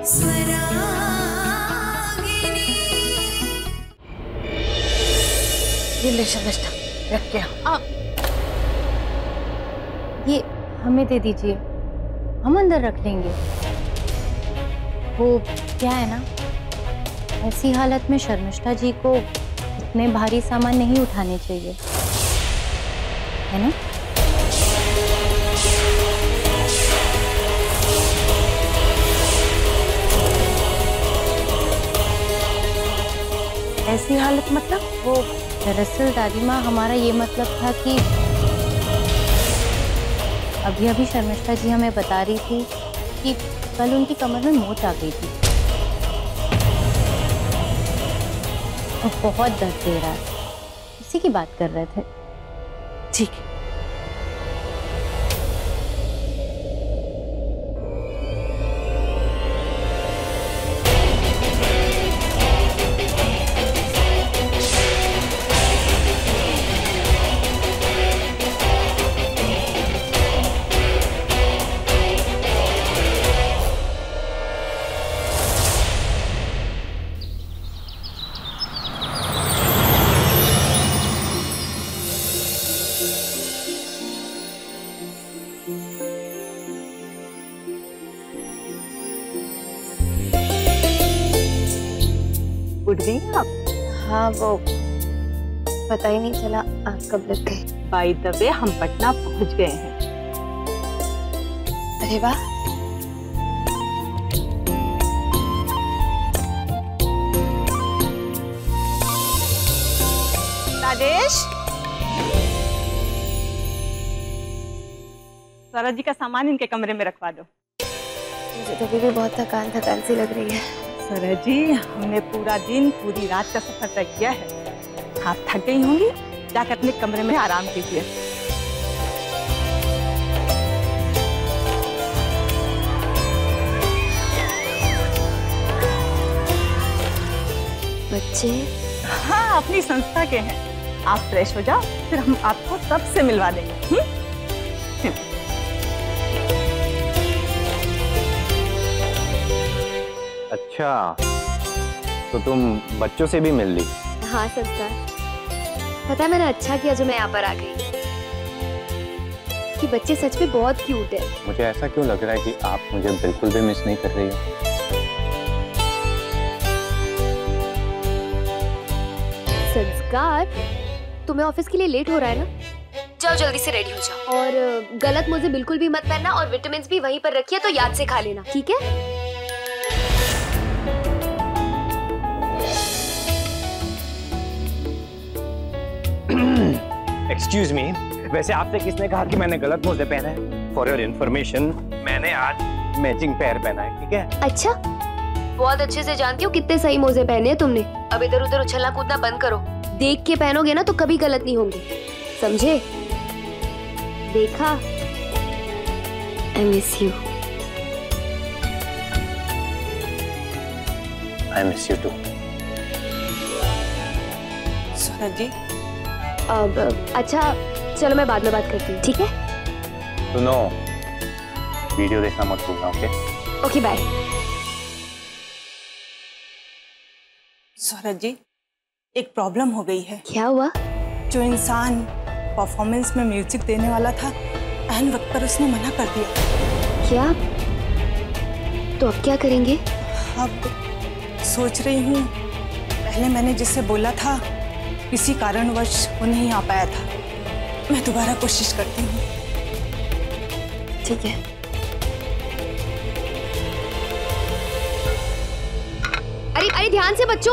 ये ले शर्मिष्ठा, रख के आप ये हमें दे दीजिए, हम अंदर रख लेंगे। वो क्या है ना, ऐसी हालत में शर्मिष्ठा जी को इतने भारी सामान नहीं उठाने चाहिए, है ना? ऐसी हालत मतलब वो दरअसल दादी माँ, हमारा ये मतलब था कि अभी अभी शर्मिष्ठा जी हमें बता रही थी कि कल उनकी कमर में मोच आ गई थी और बहुत दर्द दे रहा है, इसी की बात कर रहे थे। ठीक है। उठ गई आप? हाँ, वो पता ही नहीं चला आप कब लग गए। बाय द वे, हम पटना पहुंच गए हैं। अरे वाह। राजेश, सारा जी का सामान इनके कमरे में रखवा दो। मुझे तो भी बहुत थकान थकान सी लग रही है। सरा जी, हमने पूरा दिन पूरी रात का सफर तय किया है, आप थक गई होंगी, जाकर अपने कमरे में आराम कीजिए। बच्चे? हाँ, अपनी संस्था के हैं। आप फ्रेश हो जाओ, फिर हम आपको सबसे मिलवा देंगे। अच्छा, तो तुम बच्चों से भी मिल ली? हाँ संस्कार, पता है मैंने अच्छा किया जो मैं यहाँ पर आ गई, कि बच्चे सच में बहुत क्यूट है। मुझे ऐसा क्यों लग रहा है कि आप मुझे बिल्कुल भी मिस नहीं कर रही हो? संस्कार, तुम्हें ऑफिस के लिए लेट हो रहा है ना? जाओ जल्दी से रेडी हो जाओ, और गलत मुझे बिल्कुल भी मत पहनना, और विटामिन भी वहीं पर रखिए तो याद से खा लेना, ठीक है? एक्सक्यूज मी, वैसे आपसे किसने कहा कि मैंने गलत मोजे पहना है? फॉर योर इन्फॉर्मेशन, मैंने आज मैचिंग पैर पहना है, ठीक है? अच्छा, बहुत अच्छे से जानती हूँ कितने सही मोजे पहने हैं तुमने। अब इधर उधर उछलना कूदना बंद करो, देख के पहनोगे ना तो कभी गलत नहीं होंगे, समझे? देखा? I miss you. I miss you too. सूरज जी, अब अच्छा चलो मैं बाद में बात करती हूँ, ठीक है? सुनो, वीडियो देखना मत भूलना, okay? Okay bye. Suraj ji, एक प्रॉब्लम हो गई है। क्या हुआ? जो इंसान परफॉर्मेंस में म्यूजिक देने वाला था, ऐन वक्त पर उसने मना कर दिया। क्या? तो अब क्या करेंगे? अब सोच रही हूँ, पहले मैंने जिससे बोला था किसी कारणवश वो नहीं आ पाया था, मैं दोबारा कोशिश करती हूँ। ठीक है। अरे अरे ध्यान से बच्चों।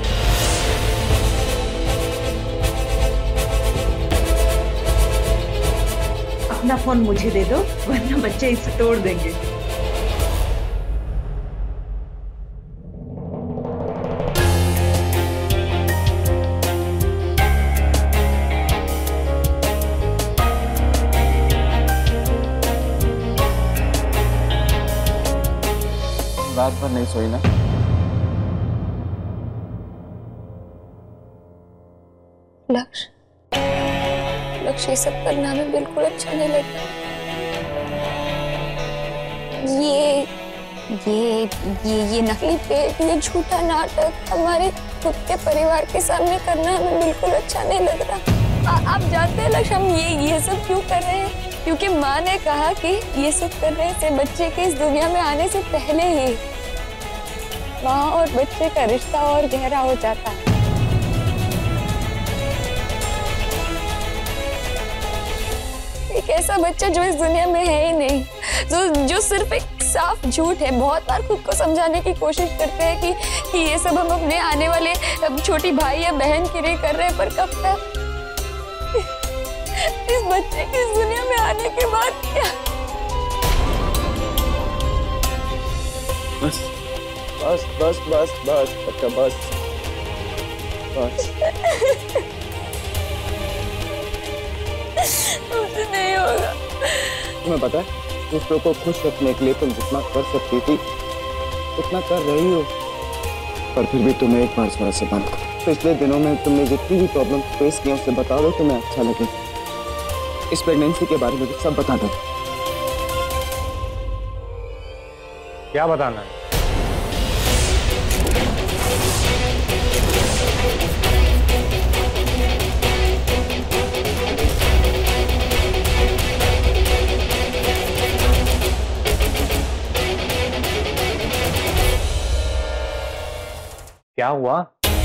अपना फोन मुझे दे दो, वरना बच्चे इसे तोड़ देंगे। रात भर नहीं सोई ना? लक्ष्य, ये सब करना हमें बिल्कुल अच्छा नहीं लगता। ये नकली पेट, ये झूठा नाटक हमारे खुद के परिवार के सामने करना हमें बिल्कुल अच्छा नहीं लग रहा। आप जानते हैं लक्ष्य, हम ये सब क्यों कर रहे हैं? क्योंकि माँ ने कहा कि ये सब करने से बच्चे के इस दुनिया में आने से पहले ही माँ और बच्चे का रिश्ता और गहरा हो जाता है। एक ऐसा बच्चा जो इस दुनिया में है ही नहीं, जो सिर्फ एक साफ झूठ है। बहुत बार खुद को समझाने की कोशिश करते हैं कि ये सब हम अपने आने वाले छोटी भाई या बहन के लिए कर रहे हैं, पर कब तक? इस बच्चे की इस दुनिया में आने के बाद क्या? बस बस बस बस बस बच्चा बस बस। मुझसे नहीं होगा। तुम्हें पता है दूसरों को खुश रखने के लिए तुम जितना कर सकती थी उतना कर रही हो, पर फिर भी तुम्हें एक बार स्वरा से बात करो। पिछले दिनों में तुमने जितनी भी प्रॉब्लम फेस की उससे बता दो, तुम्हें अच्छा लगे। इस प्रेगनेंसी के बारे में सब बता दो। क्या बताना है? क्या हुआ?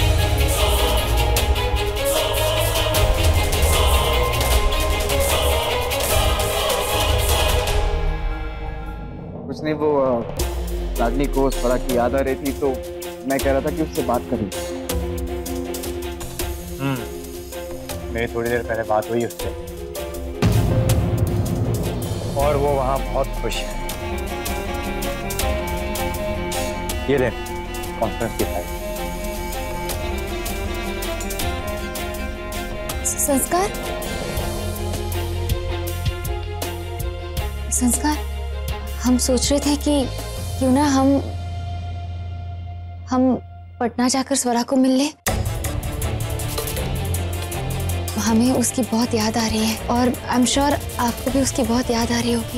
कुछ नहीं, वो रागनी को स्वरा की याद आ रही थी तो मैं कह रहा था कि उससे बात करूं। मेरी थोड़ी देर पहले बात हुई उससे और वो वहां बहुत खुश है। ये ले कॉन्फ्रेंस की फाइल। संस्कार, हम सोच रहे थे कि क्यों ना हम पटना जाकर स्वरा को मिल ले। हमें उसकी बहुत याद आ रही है और आई एम श्योर आपको भी उसकी बहुत याद आ रही होगी।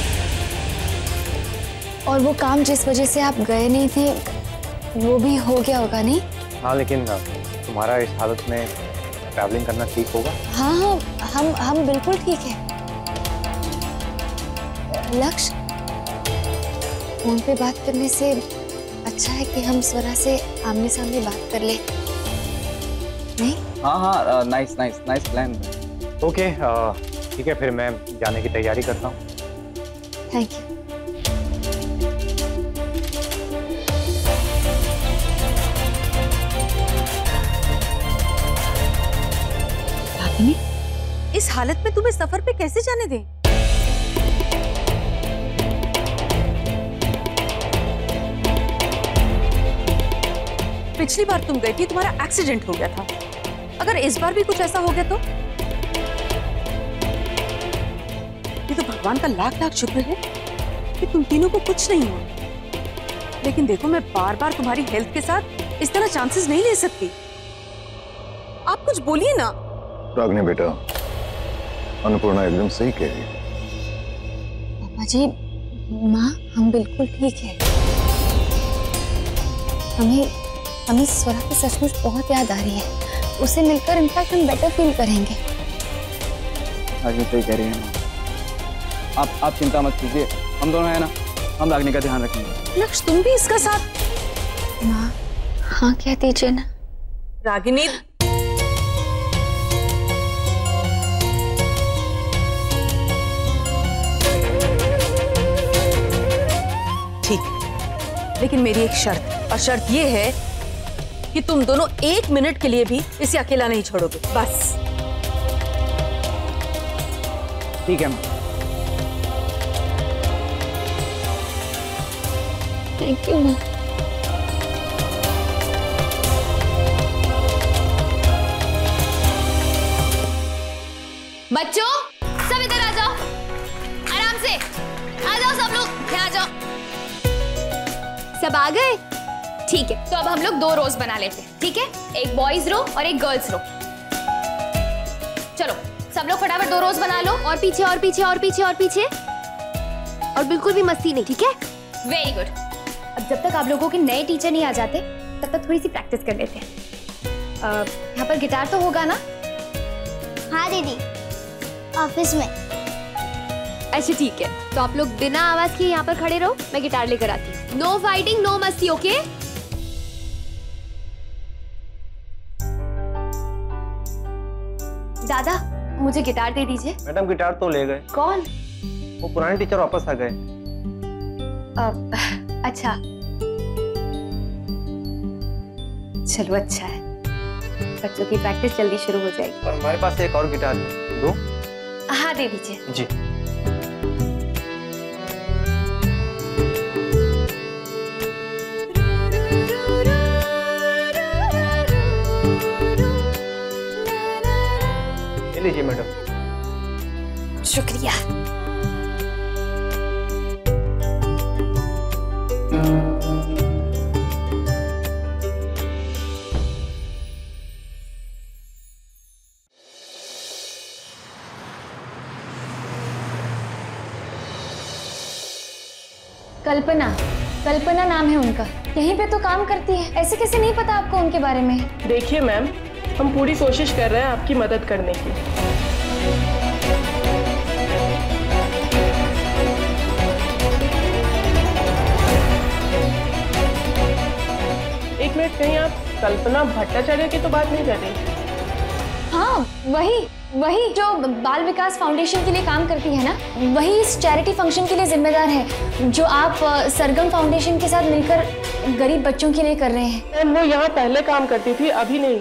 और वो काम जिस वजह से आप गए नहीं थे वो भी हो गया होगा, नहीं? हाँ, लेकिन तुम्हारा इस हालत में ट्रैवलिंग करना ठीक होगा? हाँ, हम बिल्कुल ठीक है। लक्ष्य, फोन पे बात करने से अच्छा है कि हम स्वरा से आमने सामने बात कर ले, नहीं? हाँ, नाइस प्लान। ओके, ठीक है, फिर मैं जाने की तैयारी करता हूँ। Thank you. इस हालत में तुम्हें सफर पे कैसे जाने दें? पिछली बार तुम गई थी, तुम्हारा एक्सीडेंट हो गया था। अगर इस बार भी कुछ ऐसा हो गया तो? ये तो भगवान का लाख लाख शुक्र है कि तुम तीनों को कुछ नहीं हुआ। लेकिन देखो, मैं बार बार तुम्हारी हेल्थ के साथ इस तरह चांसेस नहीं ले सकती। आप कुछ बोलिए ना। रागनी बेटा, अन्नपूर्णा एकदम सही कह रही है। पापा जी, माँ, हम बिल्कुल ठीक है। हमें स्वरा की सचमुच बहुत याद आ रही है। उसे मिलकर इनफैक्ट हम बेटर फील करेंगे। रागनी सही कह रही है माँ। आप चिंता मत कीजिए, हम दोनों हैं ना, हम रागनी का ध्यान रखेंगे। लक्ष्य, तुम भी इसका साथ। माँ, हाँ कह दीजिए ना। रागिनी, ठीक है, लेकिन मेरी एक शर्त, और शर्त ये है कि तुम दोनों 1 मिनट के लिए भी इसे अकेला नहीं छोड़ोगे, बस। ठीक है माँ। थैंक यू माँ। बच्चों, सब इधर आ जाओ, आराम से आ जाओ, सब लोग यहाँ आ जाओ। सब आ गए? ठीक है, तो अब हम लोग 2 रोज बना लेते हैं, ठीक है? एक बॉयज रो और एक गर्ल्स रो। चलो सब लोग फटाफट 2 रोज बना लो, और पीछे और पीछे और पीछे और पीछे, और बिल्कुल भी मस्ती नहीं, ठीक है? Very good. अब जब तक आप लोगों के नए टीचर नहीं आ जाते तब तक थोड़ी सी प्रैक्टिस कर लेते हैं। यहाँ पर गिटार तो होगा ना? हाँ दीदी, ऑफिस में। अच्छा ठीक है, तो आप लोग बिना आवाज के यहाँ पर खड़े रहो, मैं गिटार लेकर आती हूँ। नो फाइटिंग, नो मस्ती, ओके? दादा मुझे गिटार दे दीजिए। मैडम गिटार तो ले गए। कौन? वो पुराने टीचर वापस आ गए। अच्छा, चलो अच्छा है, बच्चों की प्रैक्टिस जल्दी शुरू हो जाएगी। और हमारे पास एक और गिटार है, दो? हाँ दे दीजिए। जी। लीजिए मैडम। शुक्रिया। कल्पना नाम है उनका, यहीं पे तो काम करती है। ऐसे कैसे नहीं पता आपको उनके बारे में? देखिए मैम, हम पूरी कोशिश कर रहे हैं आपकी मदद करने की। एक मिनट, कहीं आप कल्पना भट्टाचार्य की तो बात नहीं कर रही? हाँ वही जो बाल विकास फाउंडेशन के लिए काम करती है ना, वही इस चैरिटी फंक्शन के लिए जिम्मेदार है जो आप सरगम फाउंडेशन के साथ मिलकर गरीब बच्चों के लिए कर रहे हैं। वो यहाँ पहले काम करती थी, अभी नहीं।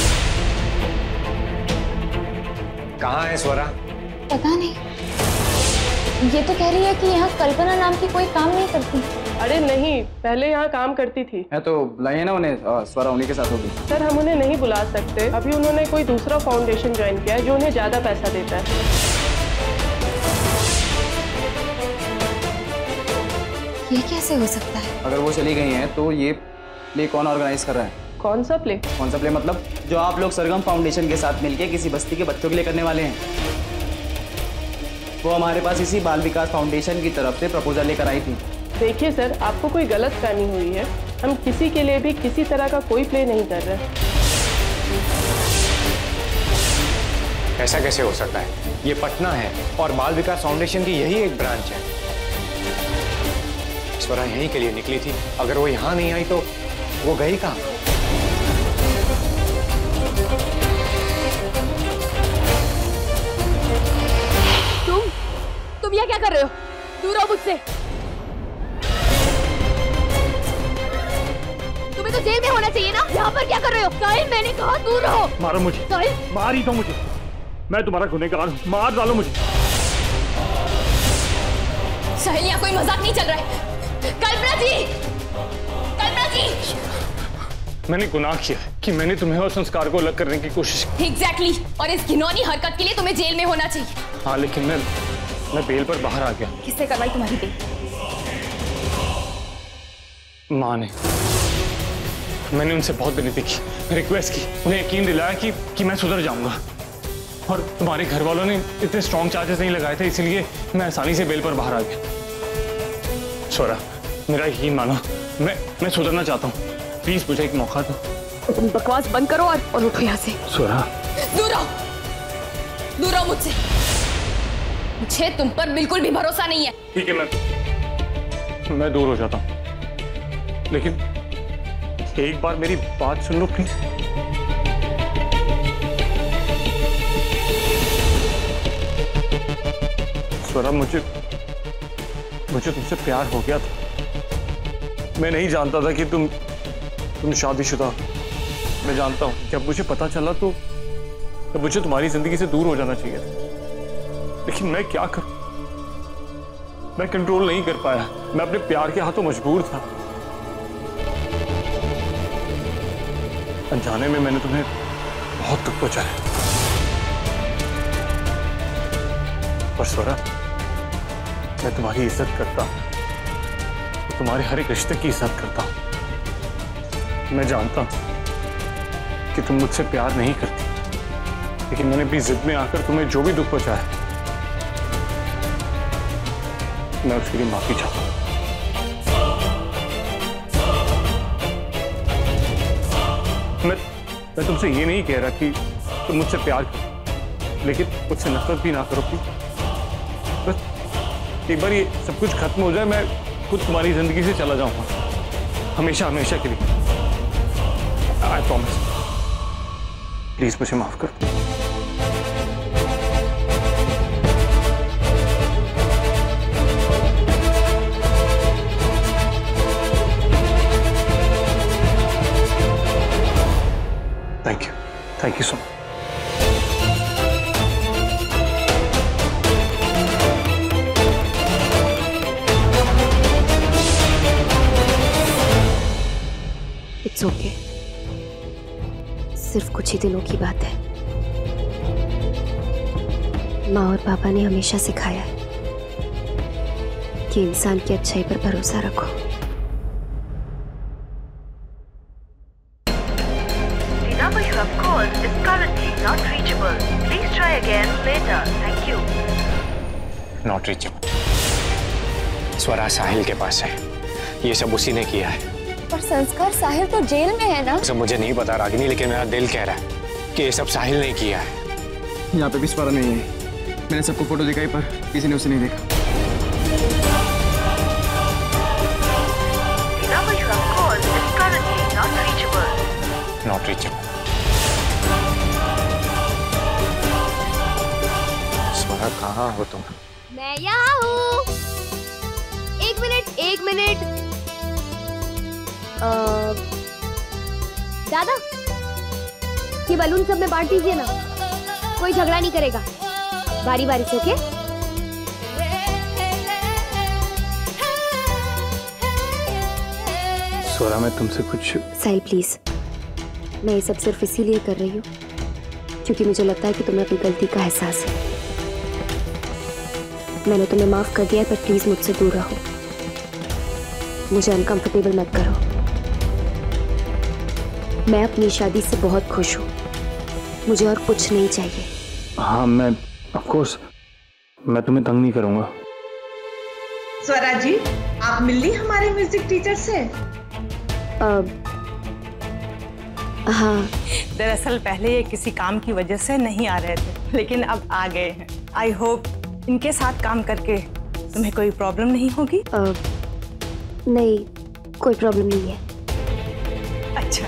कहाँ है स्वरा? पता नहीं, ये तो कह रही है कि यहाँ कल्पना नाम की कोई काम नहीं करती। अरे नहीं, पहले यहाँ काम करती थी। है तो बुलाइए ना उन्हें, स्वरा उन्हीं के साथ होगी। सर हम उन्हें नहीं बुला सकते, अभी उन्होंने कोई दूसरा फाउंडेशन ज्वाइन किया है जो उन्हें ज्यादा पैसा देता है। ये कैसे हो सकता है? अगर वो चली गई हैं तो ये प्ले कौन ऑर्गेनाइज कर रहा है? कौन सा प्ले? कौन सा प्ले मतलब जो आप लोग सरगम फाउंडेशन के साथ मिलके किसी बस्ती के बच्चों के लिए करने वाले हैं। वो हमारे पास इसी बाल विकास फाउंडेशन की तरफ से प्रपोजल लेकर आई थी। देखिए सर, आपको कोई गलतफहमी हुई है, हम किसी के लिए भी किसी तरह का कोई प्ले नहीं कर रहे। ऐसा कैसे हो सकता है? ये पटना है और बाल विकास फाउंडेशन की यही एक ब्रांच है। स्वरा यहीं के लिए निकली थी, अगर वो यहाँ नहीं आई तो वो गई कहाँ? तुम यहाँ क्या कर रहे हो? दूर रहो मुझसे। तुम्हें तो जेल में होना चाहिए ना, यहाँ पर क्या कर रहे हो? साहिल, मैंने कहा दूर रहो। मारो मुझे। साहिल, मार ही दो मुझे, मैं तुम्हारा गुनहगार हूँ, मार डालो मुझे। साहिल, यहाँ कोई मजाक नहीं चल रहा है। कल्पना जी, मैंने गुनाह किया कि मैंने तुम्हें और संस्कार को अलग करने की कोशिश की। एग्जैक्टली, और इस घिनौनी हरकत के लिए तुम्हें जेल में होना चाहिए। हाँ, लेकिन मैं बेल पर बाहर आ गया। किससे करवाई तुम्हारी बेल? माँ ने। मैंने उनसे बहुत विनती की, रिक्वेस्ट की, उन्हें यकीन दिलाया कि मैं सुधर जाऊंगा। और तुम्हारे घर वालों ने इतने स्ट्रॉन्ग चार्जेस नहीं लगाए थे, इसलिए मैं आसानी से बेल पर बाहर आ गया। स्वरा, मेरा यकीन मानो, मैं सुधरना चाहता हूँ, प्लीज मुझे एक मौका दो। तुम बकवास बंद करो और उठो यहाँ से। स्वरा, दूर रहो मुझसे। मुझे तुम पर बिल्कुल भी भरोसा नहीं है। ठीक है, मैं दूर हो जाता हूँ, लेकिन एक बार मेरी बात सुन लो प्लीज। स्वरा, मुझे तुमसे प्यार हो गया था। मैं नहीं जानता था कि तुम शादीशुदा हो। मैं जानता हूँ जब मुझे पता चला तो मुझे तुम्हारी जिंदगी से दूर हो जाना चाहिए था, लेकिन मैं क्या करूं? मैं कंट्रोल नहीं कर पाया, मैं अपने प्यार के हाथों मजबूर था। अनजाने में मैंने तुम्हें बहुत दुख पहुंचाया। पर स्वरा, मैं तुम्हारी इज्जत करता हूं, तुम्हारे हर एक रिश्ते की इज्जत करता हूं। मैं जानता हूं कि तुम मुझसे प्यार नहीं करती, लेकिन मैंने अपनी जिद में आकर तुम्हें जो भी दुख पहुंचाया, मैं उसके लिए माफी चाहता हूं। मैं तुमसे ये नहीं कह रहा कि तुम मुझसे प्यार करो, लेकिन मुझसे नफरत भी ना करो प्लीज। बस एक बार ये सब कुछ खत्म हो जाए, मैं खुद तुम्हारी जिंदगी से चला जाऊंगा, हमेशा हमेशा के लिए। I promise. प्लीज मुझे माफ कर दो। Thank you so much. It's okay. सिर्फ कुछ ही दिनों की बात है। माँ और पापा ने हमेशा सिखाया है कि इंसान की अच्छाई पर भरोसा रखो। Is currently not reachable. Please try again later. Thank you. Not reachable. स्वरा साहिल के पास है, ये सब उसी ने किया है। पर संस्कार, साहिल तो जेल में है ना? सब मुझे नहीं पता रागिनी, लेकिन मेरा दिल कह रहा है कि ये सब साहिल ने किया है। यहाँ पे भी स्वरा नहीं है। मैंने सबको फोटो दिखाई पर किसी ने उसे नहीं देखा। The number you have called is currently not reachable. Not reachable. स्वरा कहाँ हो तुम? मैं यहाँ हूँ। एक मिनट। दादा, ये बलून सब में बांट दीजिए ना, कोई झगड़ा नहीं करेगा, बारी बारी से। ओके? स्वरा, मैं तुमसे कुछ। साहिल प्लीज, मैं ये सब सिर्फ इसीलिए कर रही हूँ क्योंकि मुझे लगता है कि तुम्हें अपनी गलती का एहसास है। मैंने तुम्हें माफ कर दिया है, पर प्लीज मुझसे दूर रहो, मुझे अनकंफर्टेबल मत करो। मैं अपनी शादी से बहुत खुश हूँ, मुझे और कुछ नहीं चाहिए। हाँ, मैं ऑफ कोर्स मैं तुम्हें तंग नहीं करूँगा। स्वरा जी, आप मिली हमारे म्यूजिक टीचर से? हाँ। दरअसल पहले ये किसी काम की वजह से नहीं आ रहे थे, लेकिन अब आ गए हैं। आई होप इनके साथ काम करके तुम्हें कोई प्रॉब्लम नहीं होगी। नहीं, कोई प्रॉब्लम नहीं है। अच्छा।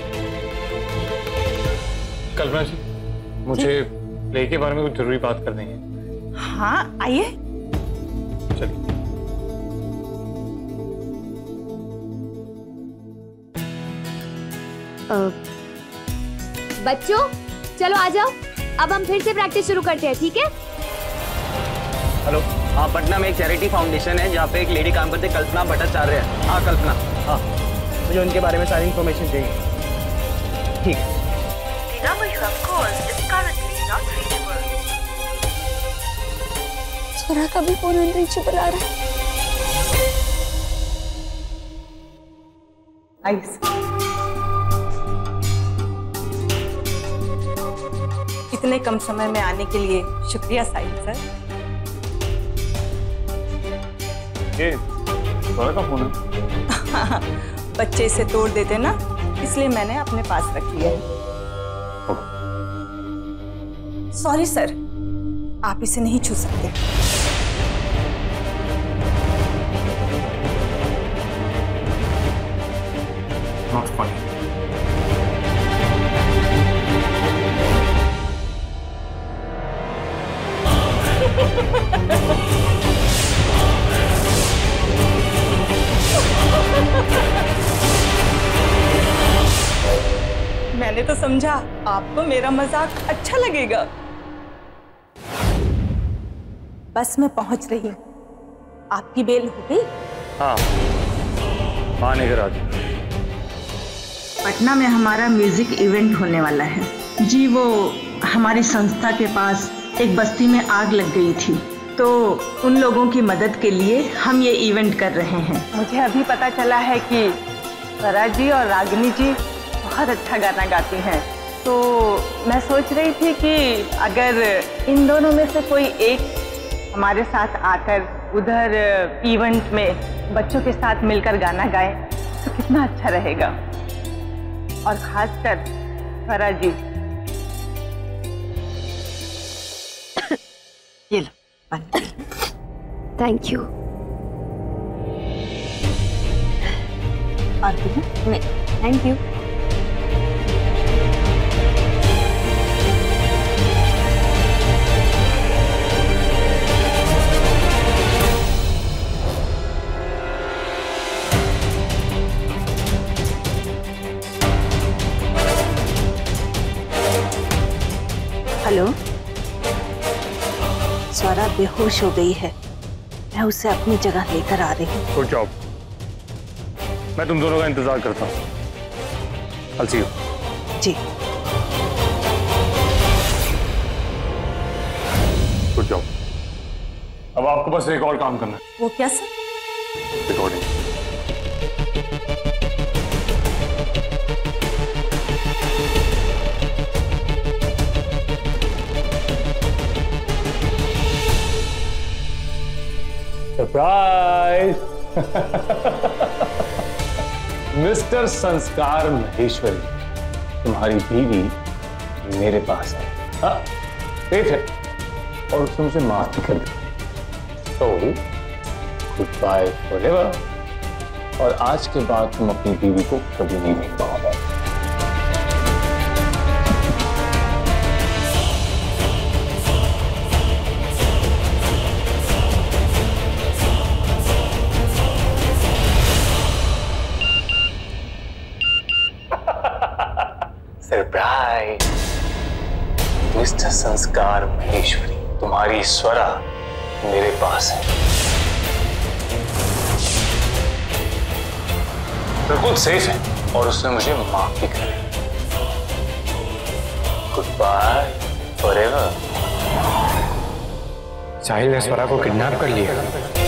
कल्पना जी, मुझे प्ले के बारे में कुछ जरूरी बात करनी है। हाँ, आइए। चलिए। बच्चों, चलो आ जाओ, अब हम फिर से प्रैक्टिस शुरू करते हैं, ठीक है? हेलो, हाँ, पटना में एक चैरिटी फाउंडेशन है जहाँ पे एक लेडी काम करते, कल्पना भट्टाचार्य है। हाँ कल्पना, हाँ, मुझे उनके बारे में सारी इन्फॉर्मेशन चाहिए। ठीक है। The number you have called is currently not reachable. स्वरा का भी फोन अनरीचेबल आ रहा है। इतने कम समय में आने के लिए शुक्रिया साहिल सर। ये स्वरा का फोन है? बच्चे इसे तोड़ देते ना, इसलिए मैंने अपने पास रख लिया है। सॉरी सर, आप इसे नहीं छू सकते। Not funny. मैंने तो समझा आपको मेरा मजाक अच्छा लगेगा। बस मैं पहुंच रही हूँ। आपकी बेल हो गई? हाँ, आने के राज। पटना में हमारा म्यूजिक इवेंट होने वाला है जी। वो हमारी संस्था के पास एक बस्ती में आग लग गई थी, तो उन लोगों की मदद के लिए हम ये इवेंट कर रहे हैं। मुझे अभी पता चला है कि स्वरा जी और रागिनी जी बहुत अच्छा गाना गाती हैं, तो मैं सोच रही थी कि अगर इन दोनों में से कोई एक हमारे साथ आकर उधर इवेंट में बच्चों के साथ मिलकर गाना गाए तो कितना अच्छा रहेगा। और खासकर स्वरा जी, ये लो पानी। Thank you. और नहीं, थैंक यू। हेलो, स्वरा बेहोश हो गई है, मैं उसे अपनी जगह लेकर आ रही हूँ। गुड जॉब, मैं तुम दोनों का इंतजार करता हूँ। I'll see you. जी। Good job. अब आपको बस एक और काम करना है। वो क्या सर? रिकॉर्डिंग। सरप्राइज! मिस्टर संस्कार महेश्वरी, तुम्हारी बीवी मेरे पास है। हाँ, सेफ है और उसने मुझे माफ भी कर दिया। तो गुड बाय फॉरएवर, और आज के बाद तुम अपनी बीवी को कभी नहीं देख पाओगे। सरप्राइज! मिस्टर संस्कार महेश्वरी, तुम्हारी स्वरा मेरे पास है। बिल्कुल सेफ है और उसने मुझे माफ भी कर दिया। Good bye forever. साहिल ने स्वरा को किडनैप कर लिया।